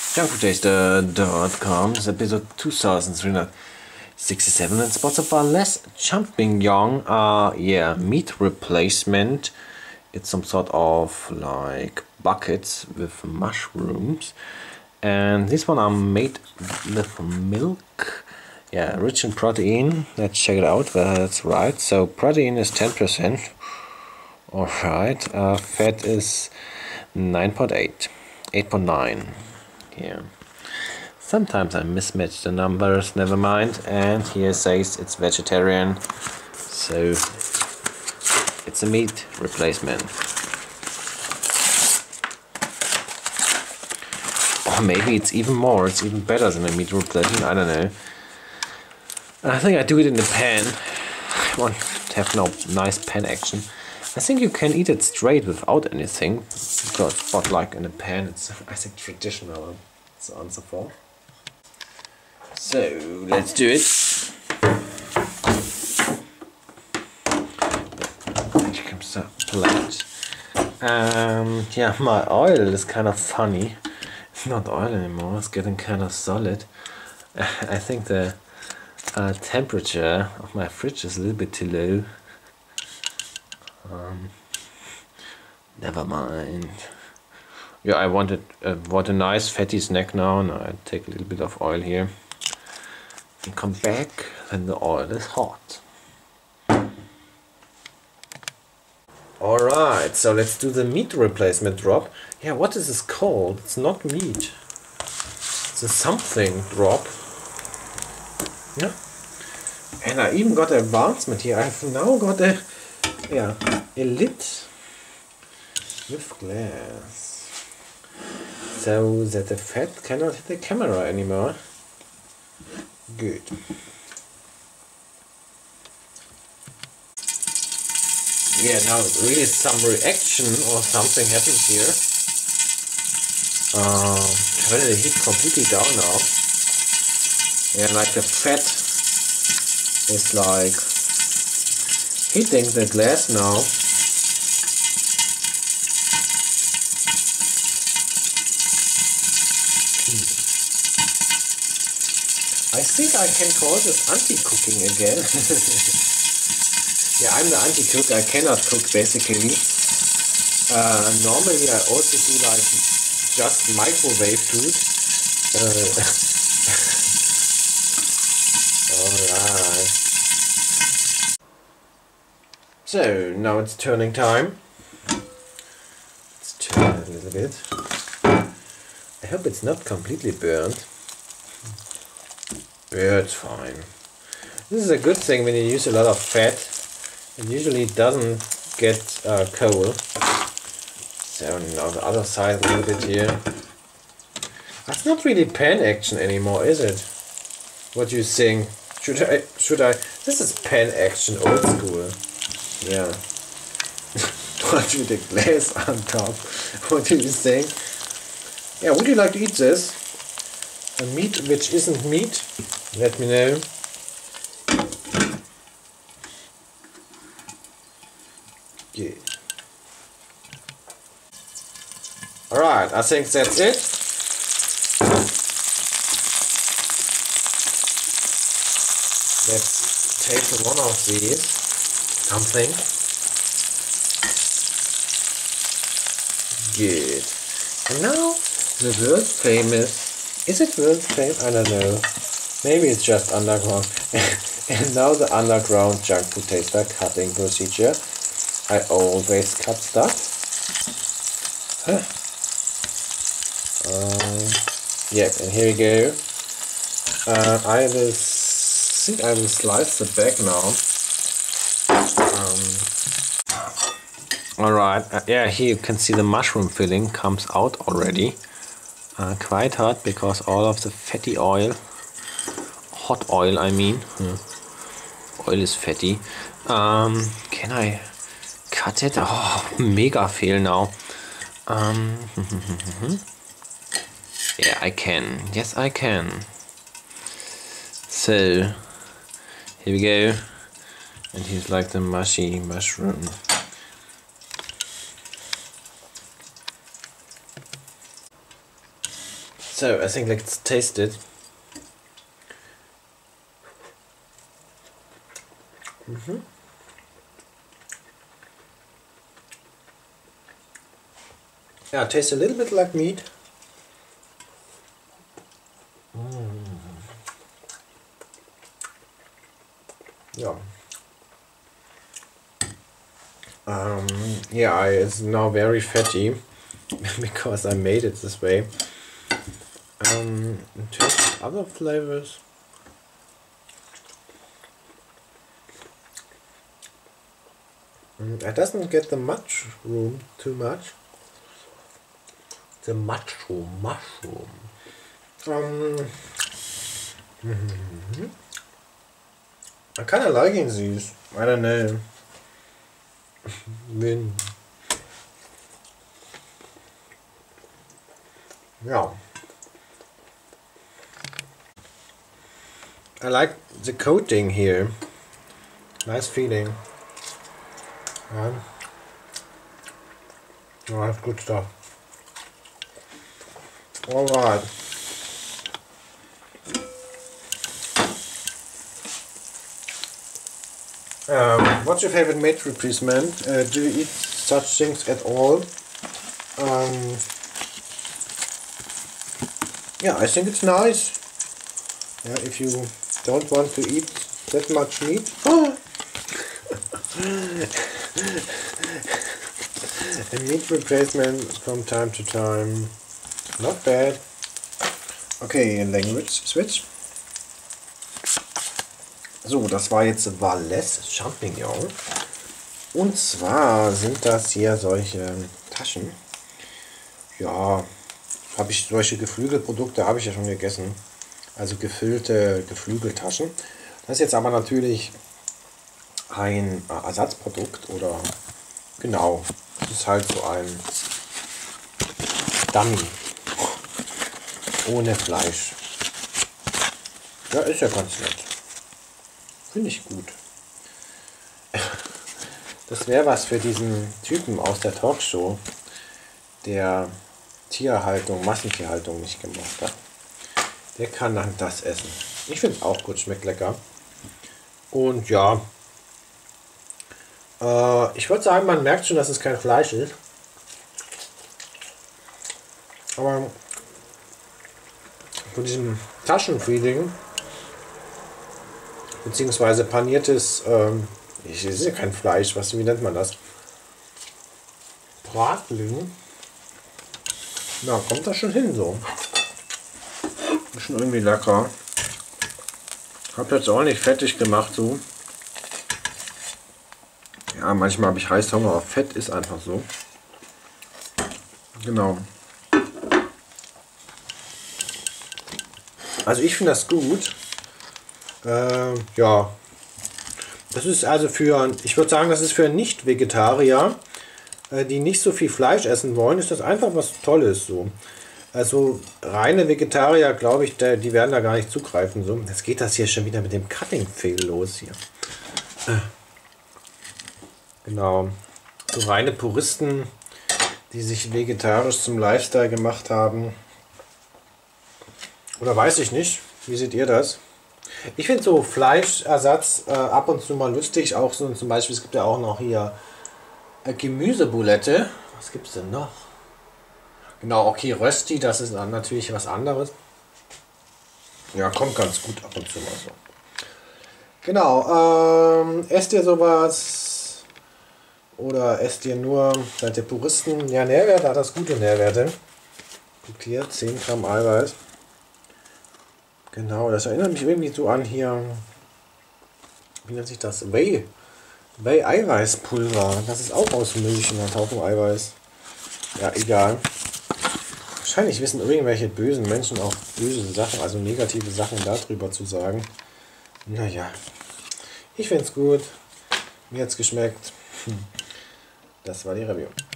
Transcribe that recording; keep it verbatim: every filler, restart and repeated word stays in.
junk food taster dot com. This is episode two thousand three hundred sixty-seven, and sponsored by Les Champignon. Uh, yeah, meat replacement. It's some sort of like buckets with mushrooms, and this one are made with milk. Yeah, rich in protein. Let's check it out. Well, that's right. So protein is ten percent. Alright, uh, fat is nine point eight, eight point nine. Yeah. Sometimes I mismatch the numbers, never mind. And here says it's vegetarian, so it's a meat replacement. Or maybe it's even more, it's even better than a meat replacement, I don't know. I think I do it in the pan. I want to have no nice pan action. I think you can eat it straight without anything, because, but like in a pan, it's I think traditional and so on and so forth. So let's do it. Here comes the plate. Um, yeah, my oil is kind of funny. It's not oil anymore. It's getting kind of solid. I think the uh, temperature of my fridge is a little bit too low. Um, never mind. Yeah, I wanted uh, what a nice fatty snack now. Now I take a little bit of oil here and come back when the oil is hot. Alright, so let's do the meat replacement drop. Yeah, what is this called? It's not meat. It's a something drop. Yeah. And I even got an advancement here. I've now got a yeah, a lid with glass, so that the fat cannot hit the camera anymore. Good. Yeah, now really some reaction or something happens here. Um, turn the heat completely down now. Yeah, like the fat is like hitting the glass now. Hmm. I think I can call this anti-cooking again. Yeah, I'm the anti-cook. I cannot cook basically. Uh, normally I also do like just microwave food. Uh, Alright. So now it's turning time. Let's turn it a little bit. I hope it's not completely burnt. Yeah, it's fine. This is a good thing when you use a lot of fat. It usually doesn't get uh, cold. So now the other side a little bit here. That's not really pan action anymore, is it? What do you think? Should I? Should I? This is pan action, old school. Yeah. What with the glass on top? What do you think? Yeah, would you like to eat this? A meat which isn't meat? Let me know. Good. Alright, I think that's it. Let's take one of these. Something. Good. And now the world famous. Is it world famous? I don't know. Maybe it's just underground. And now the underground junk food taster cutting procedure. I always cut stuff. Huh. Um, yep, and here we go. Uh, I will think I will slice the back now. Um, Alright, uh, yeah, here you can see the mushroom filling comes out already. Uh, quite hot because all of the fatty oil, hot oil I mean, hmm. Oil is fatty. Um, can I cut it? Oh, mega fail now. Um, yeah, I can. Yes, I can. So, here we go. And here's like the mushy mushroom. So I think let's taste it. Mm-hmm. Yeah, it tastes a little bit like meat. Mm. Yeah. Um, yeah, I, it's now very fatty because I made it this way. Um, in terms of other flavors, mm, it doesn't get the mushroom too much. The mushroom, mushroom. Um, mm-hmm. I'm kind of liking these. I don't know. When, yeah. I like the coating here. Nice feeling. Yeah. Oh, that's good stuff. Alright. Um, what's your favorite meat replacement? Uh, do you eat such things at all? Um, yeah, I think it's nice. Yeah, if you don't want to eat that much meat. A meat replacement from time to time. Not bad. Okay, Language Switch. So, das war jetzt Valais Champignon. Und zwar sind das hier solche Taschen. Ja, habe ich solche Geflügelprodukte habe ich ja schon gegessen. Also gefüllte Geflügeltaschen. Das ist jetzt aber natürlich ein Ersatzprodukt oder genau, das ist halt so ein Dummy ohne Fleisch. Ja, ist ja ganz nett. Finde ich gut. Das wäre was für diesen Typen aus der Talkshow, der Tierhaltung, Massentierhaltung nicht gemacht hat. Der kann dann das essen. Ich finde es auch gut, schmeckt lecker. Und ja, äh, ich würde sagen, man merkt schon, dass es kein Fleisch ist. Aber von diesem Taschenfeeling, beziehungsweise paniertes, ähm, ich ist ja kein Fleisch, was, wie nennt man das? Bratling. Na, kommt das schon hin so. Ist schon irgendwie lecker. Hab jetzt auch nicht fettig gemacht so. Ja, manchmal habe ich Heißhunger auf Fett, ist einfach so. Genau. Also ich finde das gut. Äh, ja. Das ist also für, ich würde sagen, das ist für Nicht-Vegetarier, äh, die nicht so viel Fleisch essen wollen, ist das einfach was Tolles so. Also reine Vegetarier, glaube ich, der, die werden da gar nicht zugreifen. So. Jetzt geht das hier schon wieder mit dem Cutting-Fail los hier. Äh. Genau. So reine Puristen, die sich vegetarisch zum Lifestyle gemacht haben. Oder weiß ich nicht. Wie seht ihr das? Ich finde so Fleischersatz äh, ab und zu mal lustig. Auch so zum Beispiel, es gibt ja auch noch hier äh, Gemüseboulette. Was gibt es denn noch? Genau, okay, Rösti, das ist dann natürlich was anderes. Ja, kommt ganz gut ab und zu mal so. Genau, ähm, esst ihr sowas? Oder esst ihr nur, seid ihr Puristen? Ja, Nährwerte hat das gute Nährwerte. Guckt hier, zehn Gramm Eiweiß. Genau, das erinnert mich irgendwie so an hier, wie nennt sich das? Whey. Whey Eiweißpulver. Das ist auch aus Milch und ein Haufen Eiweiß. Ja, egal. Wahrscheinlich wissen irgendwelche bösen Menschen auch böse Sachen, also negative Sachen darüber zu sagen. Naja, ich finde es gut. Mir hat es geschmeckt. Das war die Review.